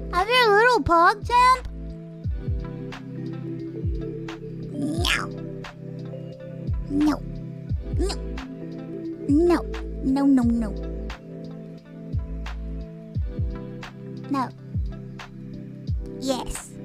Have your little pog champ? No. No. No. No. No, no, no. No. Yes.